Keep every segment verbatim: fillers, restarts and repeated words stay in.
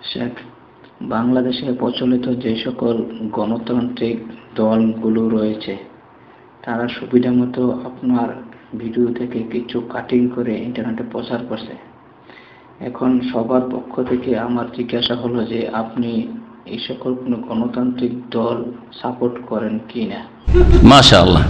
শেখ, বাংলাদেশে প্রচলিত যে সকল গণতান্ত্রিক দলগুলো রয়েছে তারা সুবিধা মতো আপনার ভিডিও থেকে কিছু কাটিং করে ইন্টারনেটে প্রচার করছে। এখন সবার পক্ষ থেকে আমার জিজ্ঞাসা হলো যে আপনি এই সকল কোন গণতান্ত্রিক দল সাপোর্ট করেন কিনা? মাশাআল্লাহ।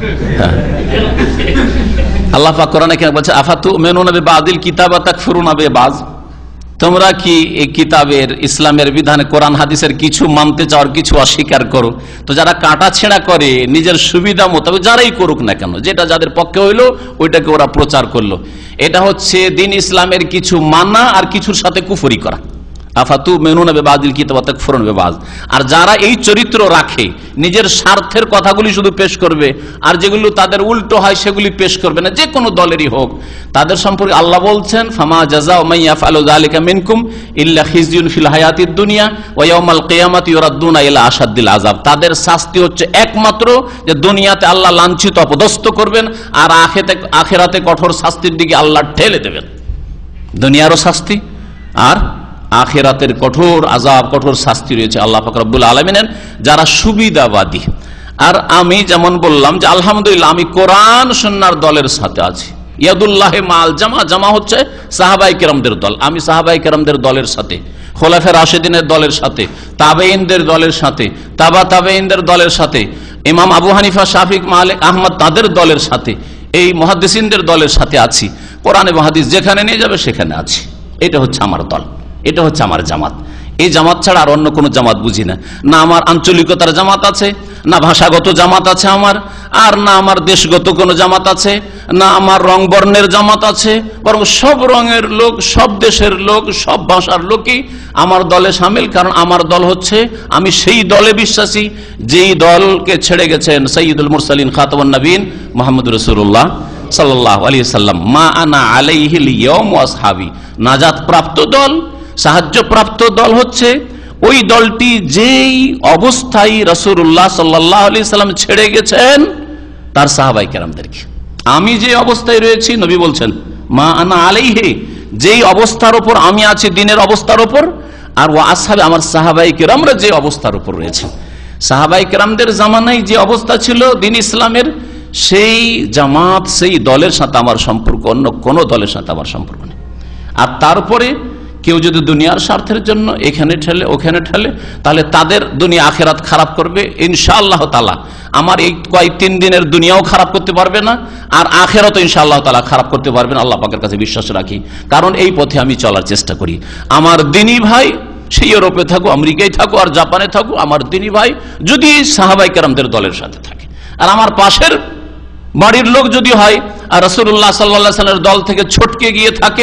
আল্লাহ পাক কোরআনে কি বলছে, আফাতুমিনুনা বিবাদিল কিতাব ওয়া তাকফুরুনা বিবাদ। তোমরা কি এই কিতাবের ইসলামের বিধানে কোরআন হাদিসের কিছু মানতে চাও আর কিছু অস্বীকার করো? তো যারা কাটা ছেঁড়া করে নিজের সুবিধা মোতাবেক যারাই করুক না কেন, যেটা যাদের পক্ষে হইলো ওইটাকে ওরা প্রচার করলো। এটা হচ্ছে দিন ইসলামের কিছু মানা আর কিছুর সাথে কুফরি করা। আফাতুমিনুনা বিবাদিল কিতাব ওয়া তাকফুরুনা বিবাদ। আর যারা এই চরিত্র রাখে, নিজের স্বার্থের কথাগুলি শুধু পেশ করবে আর যেগুলো তাদের উল্টো হয় সেগুলি পেশ করবে না, যে কোনো দলেরই হোক, তাদের সম্পর্কে আল্লাহ বলছেন, ফামা জাযাউ মান ইয়াফআলু যালিকা মিনকুম ইল্লা খিজয়ুন ফিল হায়াতিদ দুনিয়া ওয়া ইয়াউমাল কিয়ামাতি ইউরাদ্দুনা ইলা আশাদ্দিল আযাব। তাদের শাস্তি হচ্ছে একমাত্র যে দুনিয়াতে আল্লাহ লাঞ্ছিত অপদস্থ করবেন আর আখিরাতে আখিরাতে কঠোর শাস্তির দিকে আল্লাহ ঠেলে দেবেন। দুনিয়ারও শাস্তি আর আখিরাতের কঠোর আযাব, কঠোর শাস্তি রয়েছে আল্লাহ পাক রব্বুল আলামিনের যারা সুবিধাবাদী। আর আমি যেমন বললাম যে আলহামদুলিল্লাহ আমি কোরআন সুন্নাহর দলের সাথে আছি। ইয়াদুল্লাহি মাল জামা, জামা হচ্ছে সাহাবায়ে কেরামদের দল। আমি সাহাবায়ে কেরামদের দলের সাথে, খোলাফায়ে রাশিদিনের দলের সাথে, তাবেঈনদের দলের সাথে, তাবা তাবেঈনদের দলের সাথে, ইমাম আবু হানিফা, শাফিঈ, মালিক, আহমদ তাদের দলের সাথে, এই মুহাদ্দিসিনদের দলের সাথে আছি। কোরআন এবং হাদিস যেখানে নিয়ে যাবে সেখানে আছি। এটা হচ্ছে আমার দল, এটা হচ্ছে আমার জামাত। এই জামাত ছাড়া আর অন্য কোনো জামাত বুঝি না। না আমার আঞ্চলিকতার জামাত আছে, না ভাষাগত জামাত আছে আমার, আর না আমার দেশগত কোনো জামাত আছে, না আমার রং বর্ণের জামাত আছে, বরং সব রঙের লোক, সব দেশের লোক, সব ভাষার লোকই আমার দলে সামিল। কারণ আমার দল হচ্ছে, আমি সেই দলে বিশ্বাসী যেই দলকে ছেড়ে গেছেন সাইয়্যিদুল মুরসালিন খাতামুন নবীন মুহাম্মদুর রাসূলুল্লাহ সাল্লাল্লাহু আলাইহি সাল্লাম। মা আনা আলাইহিল ইয়াউম ওয়া আসহাবি। নাজাত প্রাপ্ত দল, সাহায্য প্রাপ্ত দল হচ্ছে ওই দলটি যেই অবস্থায় রাসূলুল্লাহ সাল্লাল্লাহু আলাইহি সাল্লাম ছেড়ে গেছেন তার সাহাবায়ে কেরামদেরকে। আমি যে অবস্থায় রয়েছি, নবী বলছেন মা আনা আলাইহি, যেই অবস্থার উপর আমি আছি দিনের অবস্থার উপর, আর ওয়া আসহাবি আমার সাহাবায়ে কেরামরা যে অবস্থার উপর রয়েছে। সাহাবায়ে কেরামদের জামানায় যে অবস্থা ছিল দিন ইসলামের, সেই জামাত, সেই দলের সাথে আমার সম্পর্ক, অন্য কোনো দলের সাথে আমার সম্পর্ক নেই। আর তারপরে কেউ যদি দুনিয়ার স্বার্থের জন্য এখানে ঠেলে ওখানে ঠেলে, তাহলে তাদের দুনিয়া আখেরাত খারাপ করবে ইনশাআল্লাহ তাআলা। আমার এই কয়েক তিন দিনের দুনিয়াও খারাপ করতে পারবে না, আর আখেরাতও ইনশাআল্লাহ তাআলা খারাপ করতে পারবে না। আল্লাহ পাকের কাছে বিশ্বাস রাখি, কারণ এই পথে আমি চলার চেষ্টা করি। আমার দিনী ভাই সে ইউরোপে থাকো, আমেরিকায় থাকো আর জাপানে থাকো, আমার দিনী ভাই যদি সাহাবায়ে কেরামদের দলের সাথে থাকে, আর আমার পাশের বাড়ির লোক যদি হয় আর রাসূলুল্লাহ সাল্লাল্লাহু আলাইহি ওয়াসাল্লামের দল থেকে ছটকে গিয়ে থাকে,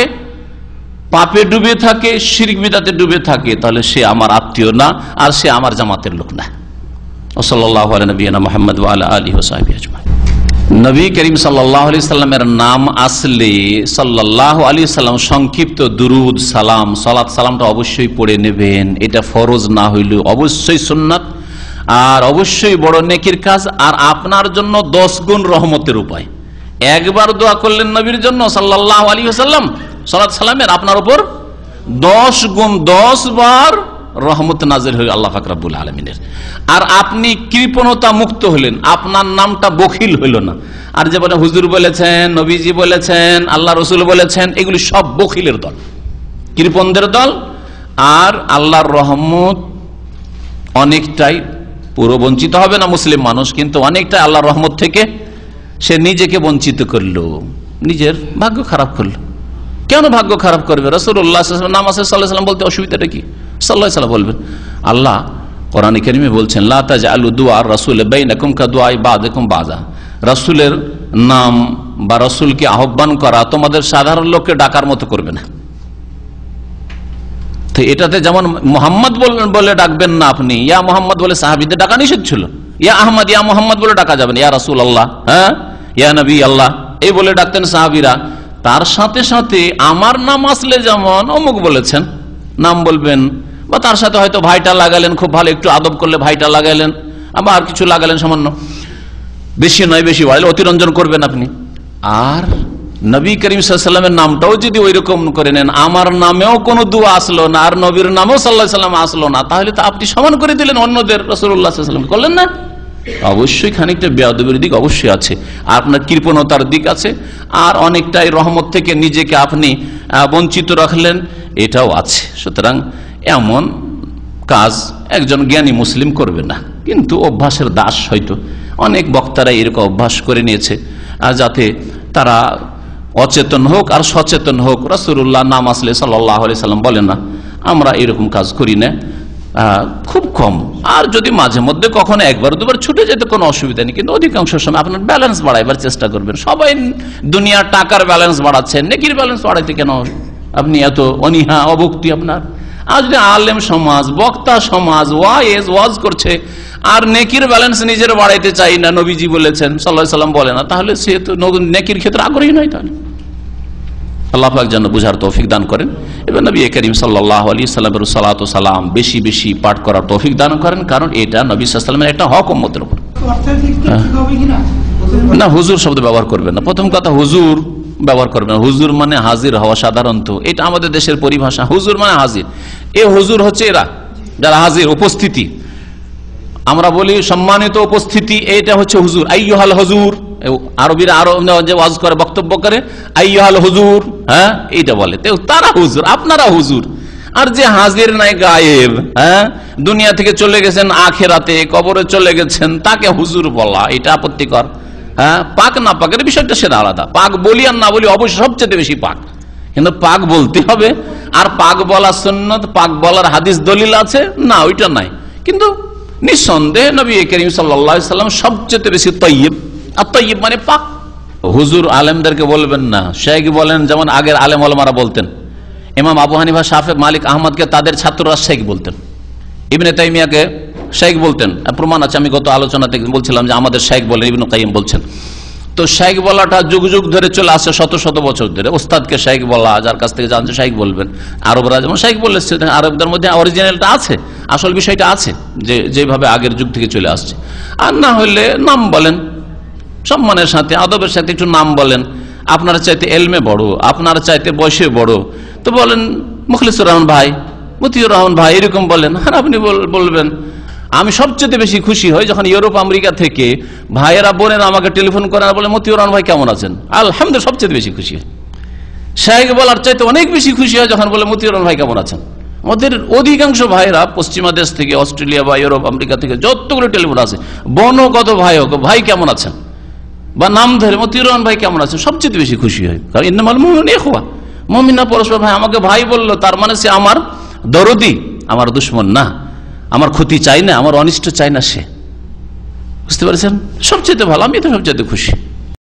পাপে ডুবে থাকে, শিরক বিদআতে ডুবে থাকে, তাহলে সে আমার আত্মীয় না, আর সে আমার জামাতের লোক না। সাল্লাল্লাহু আলা নবিয়িনা মুহাম্মদ ওয়া আলা আলিহি ওয়া সাহবিহি আজমাইন। নবী করিম সাল্লাল্লাহু আলাইহি সাল্লামের নাম আসলে সাল্লাল্লাহু আলাইহি সাল্লাম সংক্ষিপ্ত দুরুদ, সালাম, সালাত সালামটা অবশ্যই পড়ে নেবেন। এটা ফরজ না হইলেও অবশ্যই সুন্নাত, আর অবশ্যই বড় নেকির কাজ, আর আপনার জন্য দশ গুণ রহমতের উপায়। একবার দোয়া করলেন নবীর জন্য সাল্লাল্লাহু আলাইহি ওয়াসাল্লাম সালাত সালামের, আপনার উপর দশ গুণ, দশ বার রহমত নাজিল হইল আল্লাহ পাক রব্বুল আলামিনের। আর আপনি কৃপণতা মুক্ত হলেন, আপনার নামটা বখিল হইল না। আর যে বলে হুজুর বলেছেন, নবীজি বলেছেন, আল্লাহ রসুল বলেছেন, এগুলি সব বখিলের দল, কৃপণদের দল। আর আল্লাহর রহমত অনেকটাই, পুরো বঞ্চিত হবে না মুসলিম মানুষ, কিন্তু অনেকটাই আল্লাহর রহমত থেকে সে নিজেকে বঞ্চিত করলো, নিজের ভাগ্য খারাপ করলো। কেন ভাগ্য খারাপ করবে? রাসূলুল্লাহ সাল্লাল্লাহু আলাইহি ওয়াসাল্লাম নাম আছে সাল্লাল্লাহু আলাইহি ওয়াসাল্লাম বলতে অসুবিধাটা কি? সাল্লাল্লাহু আলাইহি ওয়াসাল্লাম বলবেন। আল্লাহ কোরআনে কারীমে বলছেন, লা তাজআলু দুআ রাসূল বাইনাকুম কাদুআ বাযিকুম বাযা। রাসূলের নাম বা রাসূলকে আহ্বান করা তোমাদের সাধারণ লোককে ডাকার মতো করবে না। তো এটাতে যেমন মুহাম্মদ বলে ডাকবেন না আপনি, ইয়া মুহাম্মদ বলে সাহাবীদের ডাকা নিষেধ ছিল। ইয়া আহমদ, ইয়া মুহাম্মদ বলে ডাকা যাবে না। ইয়া রাসূলুল্লাহ, হ্যাঁ, ইয়া নবী আল্লাহ, এই বলে ডাকতেন সাহাবীরা। তার সাথে সাথে আমার নাম আসলে যেমন অমুক বলেছেন নাম বলবেন, বা তার সাথে হয়তো ভাইটা লাগালেন, খুব ভালো একটু আদব করলে ভাইটা লাগালেন, আবার আর কিছু লাগালেন সামান্য, বেশি নয়, বেশি বাড়লে অতিরঞ্জন করবেন আপনি। আর নবী করিম সাল্লাল্লাহু আলাইহি ওয়াসাল্লামের নামটাও যদি ওই রকম করে নেন, আমার নামেও কোনো দোয়া আসলো না আর নবীর নামেও সাল্লাল্লাহু আলাইহি ওয়াসাল্লাম আসলো না, তাহলে তো আপনি সমান করে দিলেন অন্যদের, রাসূলুল্লাহ সাল্লাল্লাহু আলাইহি ওয়াসাল্লাম করলেন না? অবশ্যই খানিকটা বেয়াদবির দিক অবশ্যই আছে, আপনার কৃপণতার দিক আছে, আর অনেকটাই রহমত থেকে নিজেকে আপনি বঞ্চিত রাখলেন, এটাও আছে। সুতরাং এমন কাজ একজন জ্ঞানী মুসলিম করবে না, কিন্তু অভ্যাসের দাস হয়তো অনেক বক্তারা এরকম অভ্যাস করে নিয়েছে, আর যাতে তারা অচেতন হোক আর সচেতন হোক। রাসূলুল্লাহ নাম আসলে সাল্লাল্লাহু আলাইহি সাল্লাম বলেন না, আমরা এরকম কাজ করি না, খুব কম। আর যদি মাঝে মধ্যে কখনো একবার দুবার ছুটে যেতে কোনো অসুবিধা নেই, কিন্তু অধিকাংশ সময় আপনার ব্যালেন্স বাড়াইবার চেষ্টা করবেন। সবাই দুনিয়ার টাকার ব্যালেন্স বাড়াচ্ছেন, নেকির ব্যালেন্স বাড়াইতে কেন আপনি এত অনীহা অভক্তি আপনার? আর যদি আলেম সমাজ, বক্তা সমাজ ওয়াইজ ওয়াজ করছে আর নেকির ব্যালেন্স নিজের বাড়াইতে চাই না, নবীজি বলেছেন সাল্লাল্লাহু আলাইহি সাল্লাম বলে না, তাহলে সে তো নেকির ক্ষেত্রে আগ্রহী নয়। তাহলে আল্লাহ পাক যেন বুঝার তৌফিক দান করেন, এবং নবী করিম সাল্লাল্লাহু আলাইহি সাল্লামের সালাত ও সালাম বেশি বেশি পাঠ করার তৌফিক দান করেন, কারণ এটা নবী সাল্লাল্লাহু আলাইহি ওয়াসাল্লামের একটা হক উম্মতের উপর। না, হুজুর শব্দ ব্যবহার করবেন না। প্রথম কথা, হুজুর ব্যবহার করবেন না। হুজুর মানে হাজির হওয়া, সাধারণত এটা আমাদের দেশের পরিভাষা। হুজুর মানে হাজির, এ হুজুর হচ্ছে এরা যারা হাজির, উপস্থিতি। আমরা বলি সম্মানিত উপস্থিতি, এটা হচ্ছে হুজুর। আইয়ুহাল হুজুর, আরবিরা আরো যে ওয়াজ করে, বক্তব্য করে, আইয়ুহাল হুজুর, হ্যাঁ এইটা বলে, তারা হুজুর, আপনারা হুজুর। আর যে হাজির নাই, গায়েব, হ্যাঁ দুনিয়া থেকে চলে গেছেন, আখেরাতে কবরে চলে গেছেন, তাকে হুজুর বলা এটা আপত্তিকর। হ্যাঁ, পাক না পাকের বিষয়টা সেটা আলাদা। পাক বলি আর না বলি অবশ্যই সবচেয়ে বেশি পাক, কিন্তু পাক বলতে হবে। আর পাক বলা সুন্নত, পাক বলার হাদিস দলিল আছে না, ওইটা নাই। কিন্তু নিঃসন্দেহে নবী করিম সাল্লাল্লাহু আলাইহি সাল্লাম সবচেয়ে বেশি তাইয়্যিব, আর তাইয়্যিব মানে পাক। হুজুর আলেমদেরকে বলবেন না, শেখ বলেন, যেমন আগের আলেম ওলামারা বলতেন। ইমাম আবু হানিফা, শাফি, মালিক, আহমদকে তাদের ছাত্ররা শেখ বলতেন, ইবনে তাইমিয়াকে শেখ বলতেন। প্রমাণ আছে, আমি গত আলোচনাতে বলছিলাম যে আমাদের শেখ বলেন, ইবনে কাইয়িম বলছেন। তো শেখ বলাটা যুগ যুগ ধরে চলে আসছে, শত শত বছর ধরে। ওস্তাদকে শেখ বলা, যার কাছ থেকে জানছে শেখ বলবেন। আরবরা যেমন শেখ বলে, আরবদের মধ্যে অরিজিনালটা আছে, আসল বিষয়টা আছে, যে যেভাবে আগের যুগ থেকে চলে আসছে। আর না হলে নাম বলেন, সম্মানের সাথে আদবের সাথে একটু নাম বলেন। আপনার চাইতে এলমে বড়, আপনার চাইতে বয়সে বড়, তো বলেন মুখলিসুর রহমান ভাই, মতিউর রহমান ভাই, এরকম বলেন। আর আপনি বলবেন, আমি সবচেয়ে বেশি খুশি হই যখন ইউরোপ আমেরিকা থেকে ভাইয়েরা বোনেরা আমাকে টেলিফোন করে আর বলে, মতিউর রহমান ভাই কেমন আছেন? আলহামদুলিল্লাহ, সবচেয়ে বেশি খুশি হয়। শেখ বলার চাইতে অনেক বেশি খুশি হয় যখন বলে, মতিউর রহমান ভাই কেমন আছেন? আমাদের অধিকাংশ ভাইরা পশ্চিমা দেশ থেকে, অস্ট্রেলিয়া বা ইউরোপ আমেরিকা থেকে যতগুলো টেলিফোন আছে, বন কত ভাই হোক, ভাই কেমন আছেন, বা নাম ধরে মতিউর রহমান ভাই কেমন আছেন, সবচেয়ে বেশি খুশি হয়। কারণ ইন্নামাল মুমিনুনা ইখওয়া, মুমিনরা পরস্পর ভাই। আমাকে ভাই বললো, তার মানে সে আমার দরদি, আমার দুশমন না, আমার ক্ষতি চাই না, আমার অনিষ্ট চাই না সে। বুঝতে পারছেন? সবচেয়ে ভালো, আমি তো সবচেয়ে খুশি।